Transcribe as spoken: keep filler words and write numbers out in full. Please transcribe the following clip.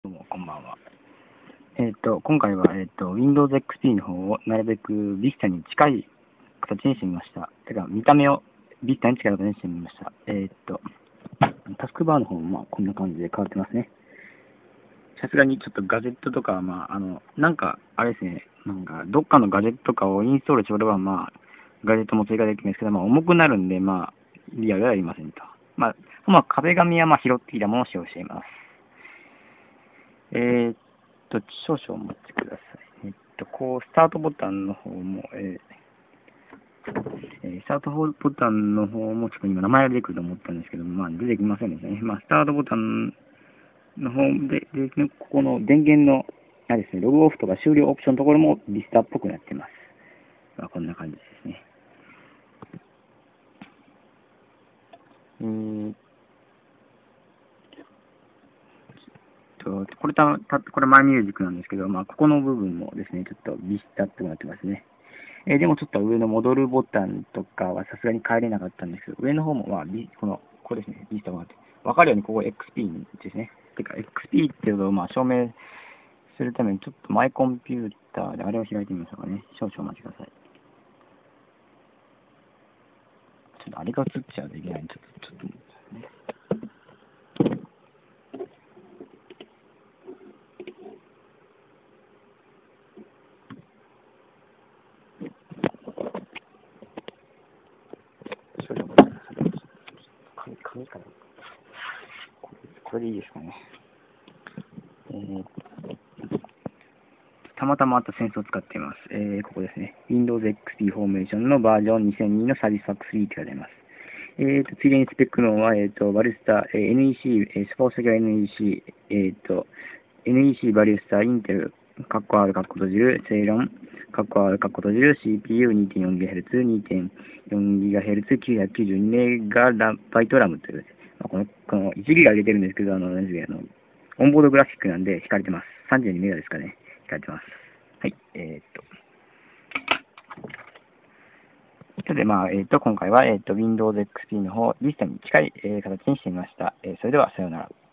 どうも、こんばんは。えっ、と、今回は、えっ、と、Windows エックスピー の方をなるべく Vista に近い形にしてみました。てか、見た目を Vista に近い形にしてみました。えっ、と、タスクバーの方も、まあ、こんな感じで変わってますね。さすがにちょっとガジェットとかは、まあ、あの、なんか、あれですね、なんか、どっかのガジェットとかをインストールしておれば、まあ、ガジェットも追加できるんですけど、まあ、重くなるんで、まあ、リアルではありませんと。まあ、まあ、壁紙は、まあ、拾ってきたものを使用しています。えーっと、少々お待ちください。えっと、こう、スタートボタンの方も、えー、スタートボタンの方も、ちょっと今名前が出てくると思ったんですけど、まあ、出てきませんでしたね。まあ、スタートボタンの方で、でここの電源の、あれですね、ログオフとか終了オプションのところもビスタっぽくなってます。まあ、こんな感じですね。えーと、これた、た、これマイミュージックなんですけど、まあ、ここの部分もですね、ちょっとビスタっぽくなってますね。えーでもちょっと上の戻るボタンとかはさすがに変えれなかったんですけど、上の方も、まあ、ビこの、ここですね、ビスタがあって、わかるようにここ エックスピー ですね。てか、エックスピー っていうのをまあ証明するために、ちょっとマイコンピューターであれを開いてみましょうかね。少々お待ちください。ちょっとあれが映っちゃうといけないんで、ちょっと、ちょっと待ってくださいね。少々お待ちください。紙、紙かな。これ、これでいいですかね。えーたまたまあったセンスを使っています。えー、ここですね。Windows エックスピー Formation のバージョンにせんにの Satisfactory って書いてあります。えーと、ついでにスペックのは、えーと、バルスタ、えー、エヌイーシー、えー、スパオ先は エヌイーシー、えーと、エヌイーシー バルスタ、インテル、カッコ R、カッコ閉じる、セイロン、カッコ R、カッコ閉じる、シーピーユーにてんよんギガヘルツ、にてんよんギガヘルツ、きゅうひゃくきゅうじゅうにメガバイトラムという、まあ、この、このいちギガ入れてるんですけど、あの、何ですか、あの、オンボードグラフィックなんで光れてます。さんじゅうにメガですかね。光ってます。はい、えー、っと。ということで、まあ、えー、っと、今回は、えー、っと、Windows エックスピー の方、Vista に近い、えー、形にしてみました。えー、それでは、さようなら。